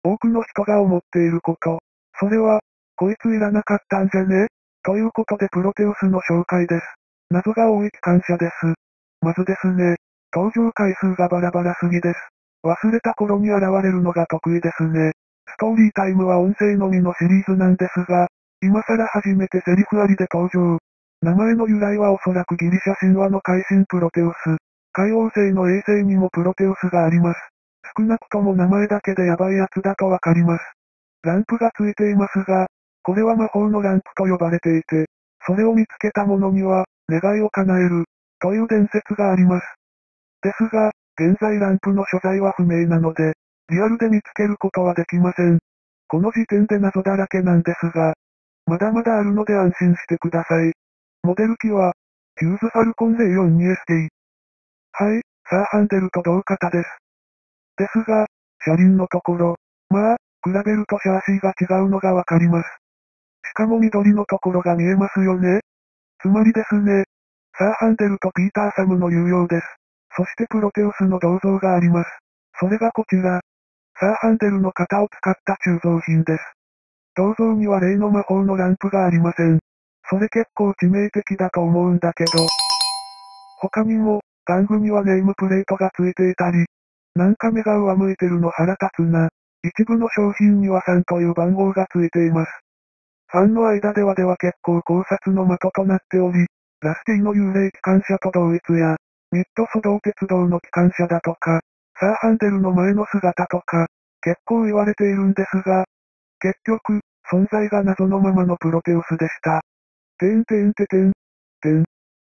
多くの人が思っていること。それは、こいついらなかったんじゃねということでプロテウスの紹介です。謎が多い機関車です。まずですね、登場回数がバラバラすぎです。忘れた頃に現れるのが得意ですね。ストーリータイムは音声のみのシリーズなんですが、今更初めてセリフありで登場。名前の由来はおそらくギリシャ神話の怪神プロテウス。海王星の衛星にもプロテウスがあります。少なくとも名前だけでヤバいやつだとわかります。ランプがついていますが、これは魔法のランプと呼ばれていて、それを見つけた者には、願いを叶える、という伝説があります。ですが、現在ランプの所在は不明なので、リアルで見つけることはできません。この時点で謎だらけなんですが、まだまだあるので安心してください。モデル機は、ヒューズファルコン 042ST。はい、さあハンデルと同型です。ですが、車輪のところ、まあ、比べるとシャーシーが違うのがわかります。しかも緑のところが見えますよね。つまりですね。サーハンデルとピーターサムの有用です。そしてプロテウスの銅像があります。それがこちら。サーハンデルの型を使った鋳造品です。銅像には例の魔法のランプがありません。それ結構致命的だと思うんだけど。他にも、玩具にはネームプレートがついていたり、なんか目が上向いてるの腹立つな。一部の商品には3という番号がついています。ファンの間では結構考察の的となっており、ラスティの幽霊機関車と同一や、ミッドソドー鉄道の機関車だとか、サーハンデルの前の姿とか、結構言われているんですが、結局、存在が謎のままのプロテウスでした。てんてんててん。てん。